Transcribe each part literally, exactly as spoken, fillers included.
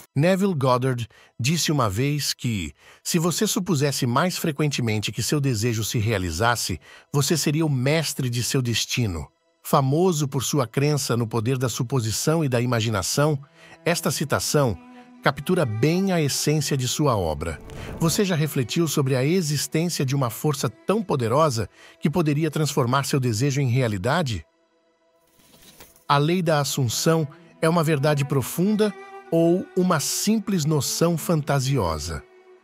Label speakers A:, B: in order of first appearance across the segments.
A: Neville Goddard disse uma vez que, se você supusesse mais frequentemente que seu desejo se realizasse, você seria o mestre de seu destino. Famoso por sua crença no poder da suposição e da imaginação, esta citação captura bem a essência de sua obra. Você já refletiu sobre a existência de uma força tão poderosa que poderia transformar seu desejo em realidade? A lei da assunção é uma verdade profunda ou uma simples noção fantasiosa?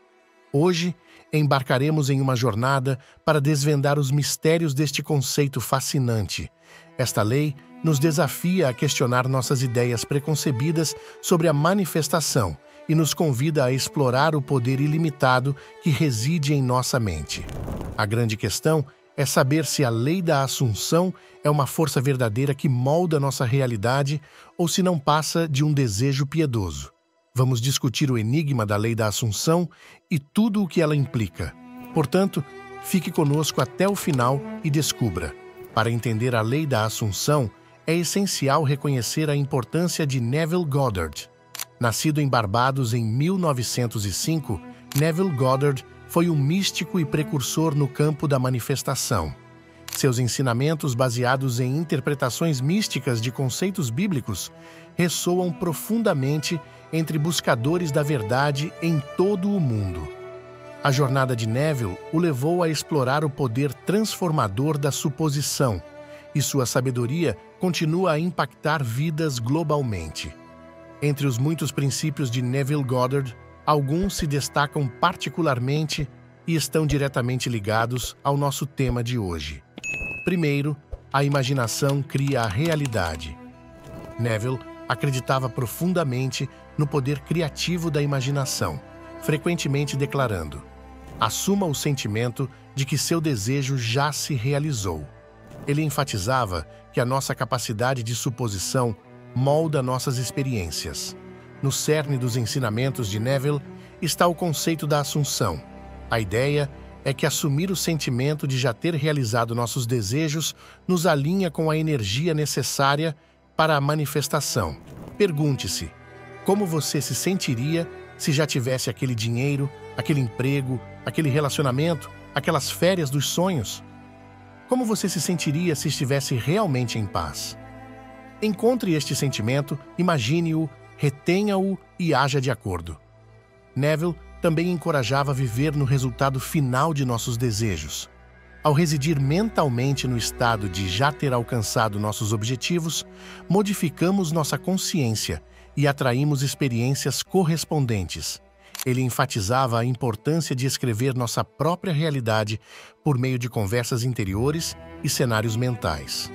A: Hoje, embarcaremos em uma jornada para desvendar os mistérios deste conceito fascinante. Esta lei nos desafia a questionar nossas ideias preconcebidas sobre a manifestação e nos convida a explorar o poder ilimitado que reside em nossa mente. A grande questão é saber se a lei da assunção é uma força verdadeira que molda nossa realidade ou se não passa de um desejo piedoso. Vamos discutir o enigma da lei da assunção e tudo o que ela implica. Portanto, fique conosco até o final e descubra. Para entender a lei da assunção, é essencial reconhecer a importância de Neville Goddard. Nascido em Barbados em mil novecentos e cinco, Neville Goddard foi um místico e precursor no campo da manifestação. Seus ensinamentos, baseados em interpretações místicas de conceitos bíblicos, ressoam profundamente entre buscadores da verdade em todo o mundo. A jornada de Neville o levou a explorar o poder transformador da suposição, e sua sabedoria continua a impactar vidas globalmente. Entre os muitos princípios de Neville Goddard, alguns se destacam particularmente e estão diretamente ligados ao nosso tema de hoje. Primeiro, a imaginação cria a realidade. Neville acreditava profundamente no poder criativo da imaginação, frequentemente declarando: assuma o sentimento de que seu desejo já se realizou. Ele enfatizava que a nossa capacidade de suposição molda nossas experiências. No cerne dos ensinamentos de Neville está o conceito da assunção. A ideia é que assumir o sentimento de já ter realizado nossos desejos nos alinha com a energia necessária para a manifestação. Pergunte-se: como você se sentiria se já tivesse aquele dinheiro, aquele emprego, aquele relacionamento, aquelas férias dos sonhos? Como você se sentiria se estivesse realmente em paz? Encontre este sentimento, imagine-o, retenha-o e haja de acordo. Neville também encorajava a viver no resultado final de nossos desejos. Ao residir mentalmente no estado de já ter alcançado nossos objetivos, modificamos nossa consciência e atraímos experiências correspondentes. Ele enfatizava a importância de escrever nossa própria realidade por meio de conversas interiores e cenários mentais.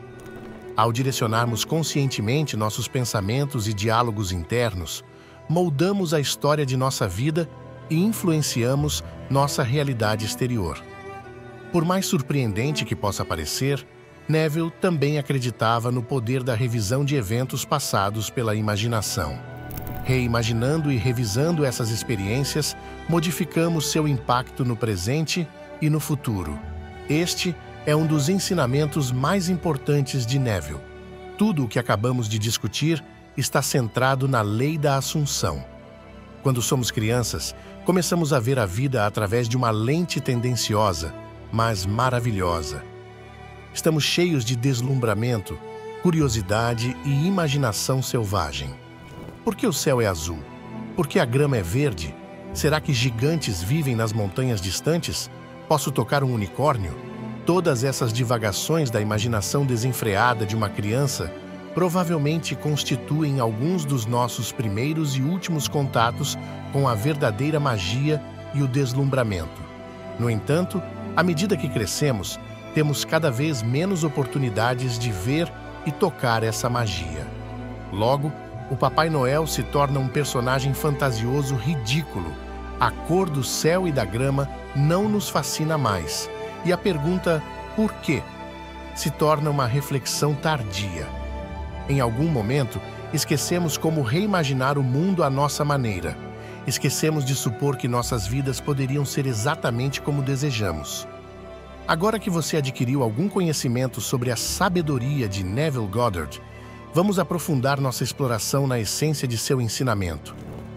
A: Ao direcionarmos conscientemente nossos pensamentos e diálogos internos, moldamos a história de nossa vida e influenciamos nossa realidade exterior. Por mais surpreendente que possa parecer, Neville também acreditava no poder da revisão de eventos passados pela imaginação. Reimaginando e revisando essas experiências, modificamos seu impacto no presente e no futuro. Este é um dos ensinamentos mais importantes de Neville. Tudo o que acabamos de discutir está centrado na lei da assunção. Quando somos crianças, começamos a ver a vida através de uma lente tendenciosa, mas maravilhosa. Estamos cheios de deslumbramento, curiosidade e imaginação selvagem. Por que o céu é azul? Por que a grama é verde? Será que gigantes vivem nas montanhas distantes? Posso tocar um unicórnio? Todas essas divagações da imaginação desenfreada de uma criança provavelmente constituem alguns dos nossos primeiros e últimos contatos com a verdadeira magia e o deslumbramento. No entanto, à medida que crescemos, temos cada vez menos oportunidades de ver e tocar essa magia. Logo, o Papai Noel se torna um personagem fantasioso ridículo. A cor do céu e da grama não nos fascina mais. E a pergunta "por quê?" se torna uma reflexão tardia. Em algum momento, esquecemos como reimaginar o mundo à nossa maneira. Esquecemos de supor que nossas vidas poderiam ser exatamente como desejamos. Agora que você adquiriu algum conhecimento sobre a sabedoria de Neville Goddard, vamos aprofundar nossa exploração na essência de seu ensinamento.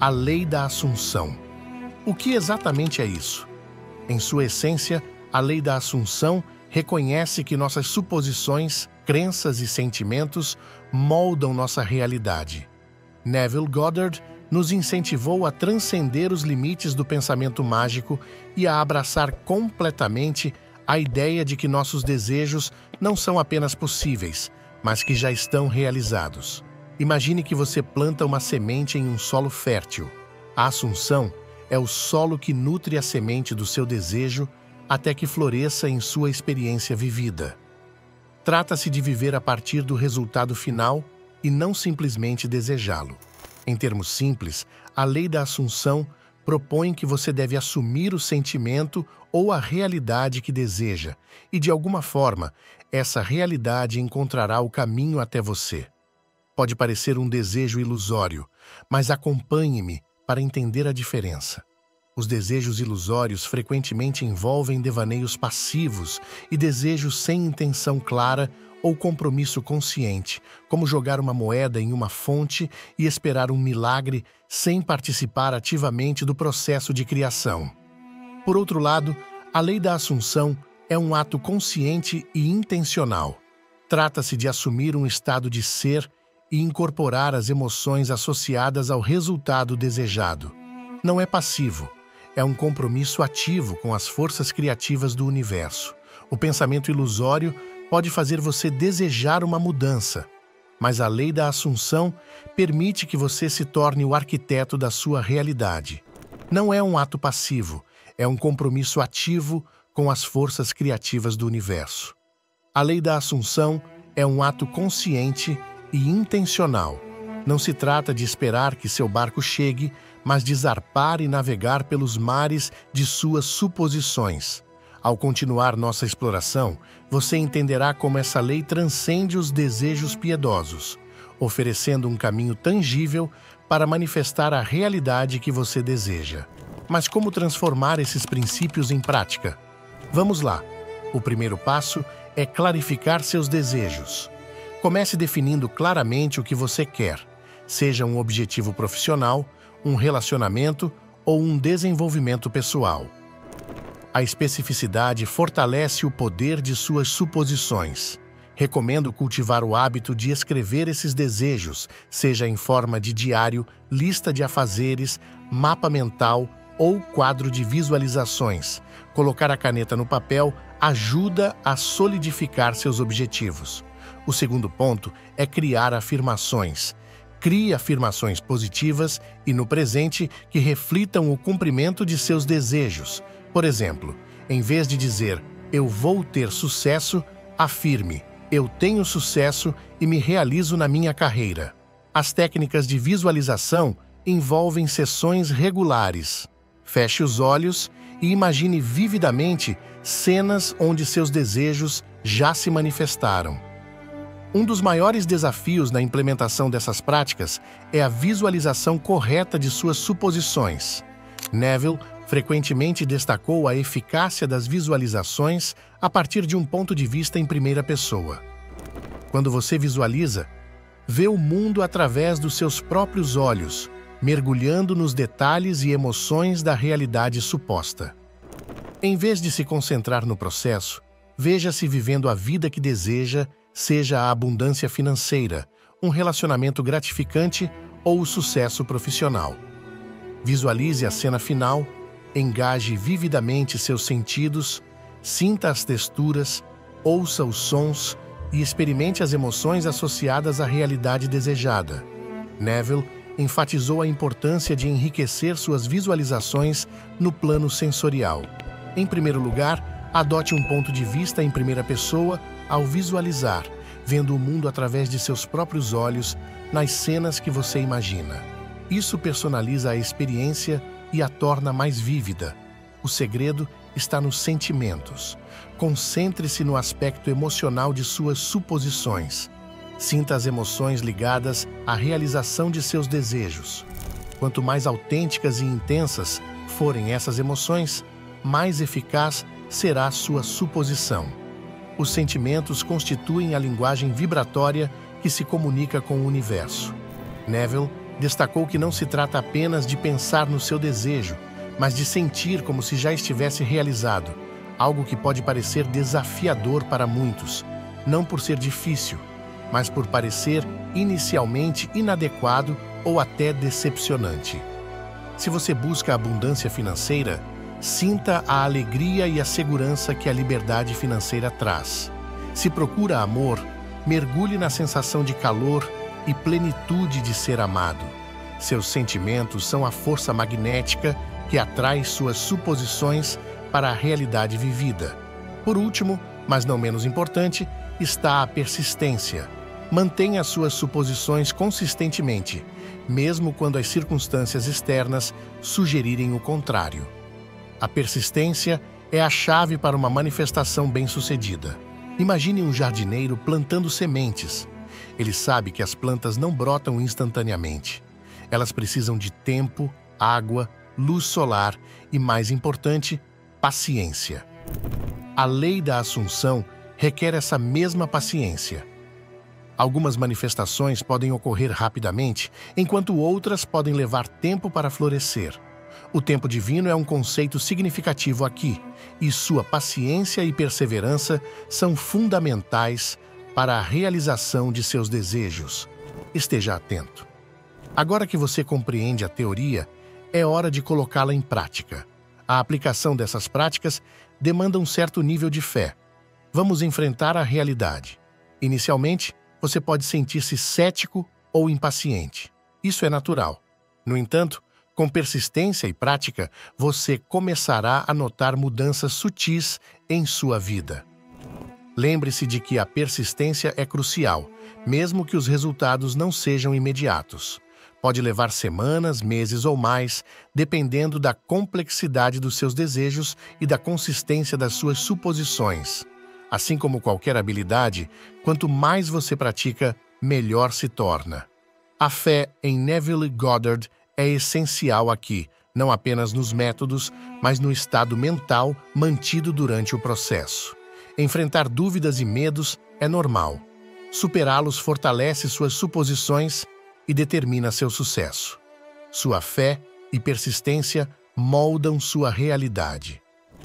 A: a lei da assunção. O que exatamente é isso? Em sua essência, a lei da assunção reconhece que nossas suposições, crenças e sentimentos moldam nossa realidade. Neville Goddard nos incentivou a transcender os limites do pensamento mágico e a abraçar completamente a ideia de que nossos desejos não são apenas possíveis, mas que já estão realizados. Imagine que você planta uma semente em um solo fértil. A assunção é o solo que nutre a semente do seu desejo até que floresça em sua experiência vivida. Trata-se de viver a partir do resultado final e não simplesmente desejá-lo. Em termos simples, a lei da assunção propõe que você deve assumir o sentimento ou a realidade que deseja, e de alguma forma, essa realidade encontrará o caminho até você. Pode parecer um desejo ilusório, mas acompanhe-me para entender a diferença. Os desejos ilusórios frequentemente envolvem devaneios passivos e desejos sem intenção clara ou compromisso consciente, como jogar uma moeda em uma fonte e esperar um milagre sem participar ativamente do processo de criação. Por outro lado, a lei da assunção é um ato consciente e intencional. Trata-se de assumir um estado de ser e incorporar as emoções associadas ao resultado desejado. Não é passivo, é um compromisso ativo com as forças criativas do universo. O pensamento ilusório pode fazer você desejar uma mudança, mas a lei da assunção permite que você se torne o arquiteto da sua realidade. Não é um ato passivo, é um compromisso ativo com as forças criativas do universo. A lei da assunção é um ato consciente e intencional. Não se trata de esperar que seu barco chegue, mas de zarpar e navegar pelos mares de suas suposições. Ao continuar nossa exploração, você entenderá como essa lei transcende os desejos piedosos, oferecendo um caminho tangível para manifestar a realidade que você deseja. Mas como transformar esses princípios em prática? Vamos lá. O primeiro passo é clarificar seus desejos. Comece definindo claramente o que você quer, seja um objetivo profissional, um relacionamento ou um desenvolvimento pessoal. A especificidade fortalece o poder de suas suposições. Recomendo cultivar o hábito de escrever esses desejos, seja em forma de diário, lista de afazeres, mapa mental ou quadro de visualizações. Colocar a caneta no papel ajuda a solidificar seus objetivos. O segundo ponto é criar afirmações. Crie afirmações positivas e no presente que reflitam o cumprimento de seus desejos. Por exemplo, em vez de dizer "eu vou ter sucesso", afirme "eu tenho sucesso e me realizo na minha carreira". As técnicas de visualização envolvem sessões regulares. Feche os olhos e imagine vividamente cenas onde seus desejos já se manifestaram. Um dos maiores desafios na implementação dessas práticas é a visualização correta de suas suposições. Neville frequentemente destacou a eficácia das visualizações a partir de um ponto de vista em primeira pessoa. Quando você visualiza, vê o mundo através dos seus próprios olhos, mergulhando nos detalhes e emoções da realidade suposta. Em vez de se concentrar no processo, veja-se vivendo a vida que deseja, seja a abundância financeira, um relacionamento gratificante ou o sucesso profissional. Visualize a cena final, engaje vividamente seus sentidos, sinta as texturas, ouça os sons e experimente as emoções associadas à realidade desejada. Neville enfatizou a importância de enriquecer suas visualizações no plano sensorial. Em primeiro lugar, adote um ponto de vista em primeira pessoa ao visualizar, vendo o mundo através de seus próprios olhos nas cenas que você imagina. Isso personaliza a experiência e a torna mais vívida. O segredo está nos sentimentos. Concentre-se no aspecto emocional de suas suposições. Sinta as emoções ligadas à realização de seus desejos. Quanto mais autênticas e intensas forem essas emoções, mais eficaz será sua suposição. Os sentimentos constituem a linguagem vibratória que se comunica com o universo. Neville destacou que não se trata apenas de pensar no seu desejo, mas de sentir como se já estivesse realizado, algo que pode parecer desafiador para muitos, não por ser difícil, mas por parecer inicialmente inadequado ou até decepcionante. Se você busca abundância financeira, sinta a alegria e a segurança que a liberdade financeira traz. Se procura amor, mergulhe na sensação de calor e plenitude de ser amado. Seus sentimentos são a força magnética que atrai suas suposições para a realidade vivida. Por último, mas não menos importante, está a persistência. Mantenha suas suposições consistentemente, mesmo quando as circunstâncias externas sugerirem o contrário. A persistência é a chave para uma manifestação bem-sucedida. Imagine um jardineiro plantando sementes. Ele sabe que as plantas não brotam instantaneamente. Elas precisam de tempo, água, luz solar e, mais importante, paciência. A lei da assunção requer essa mesma paciência. Algumas manifestações podem ocorrer rapidamente, enquanto outras podem levar tempo para florescer. O tempo divino é um conceito significativo aqui, e sua paciência e perseverança são fundamentais para a realização de seus desejos. Esteja atento. Agora que você compreende a teoria, é hora de colocá-la em prática. A aplicação dessas práticas demanda um certo nível de fé. Vamos enfrentar a realidade. Inicialmente, você pode sentir-se cético ou impaciente. Isso é natural. No entanto, com persistência e prática, você começará a notar mudanças sutis em sua vida. Lembre-se de que a persistência é crucial, mesmo que os resultados não sejam imediatos. Pode levar semanas, meses ou mais, dependendo da complexidade dos seus desejos e da consistência das suas suposições. Assim como qualquer habilidade, quanto mais você pratica, melhor se torna. A fé em Neville Goddard é essencial aqui, não apenas nos métodos, mas no estado mental mantido durante o processo. Enfrentar dúvidas e medos é normal. Superá-los fortalece suas suposições e determina seu sucesso. Sua fé e persistência moldam sua realidade.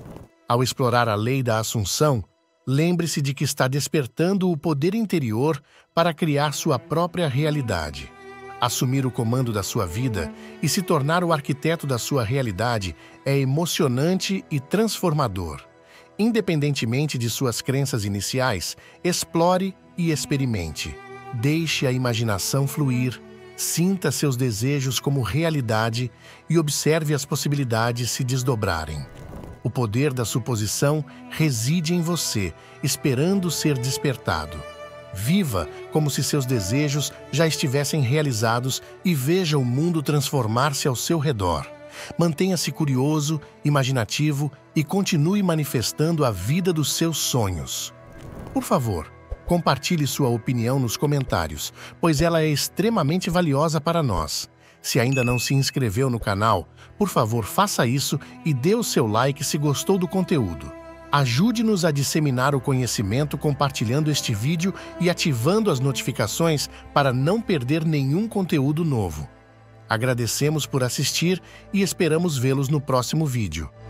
A: Ao explorar a lei da assunção, lembre-se de que está despertando o poder interior para criar sua própria realidade. Assumir o comando da sua vida e se tornar o arquiteto da sua realidade é emocionante e transformador. Independentemente de suas crenças iniciais, explore e experimente. Deixe a imaginação fluir, sinta seus desejos como realidade e observe as possibilidades se desdobrarem. O poder da suposição reside em você, esperando ser despertado. Viva como se seus desejos já estivessem realizados e veja o mundo transformar-se ao seu redor. Mantenha-se curioso, imaginativo e continue manifestando a vida dos seus sonhos. Por favor, compartilhe sua opinião nos comentários, pois ela é extremamente valiosa para nós. Se ainda não se inscreveu no canal, por favor faça isso e dê o seu like se gostou do conteúdo. Ajude-nos a disseminar o conhecimento compartilhando este vídeo e ativando as notificações para não perder nenhum conteúdo novo. Agradecemos por assistir e esperamos vê-los no próximo vídeo.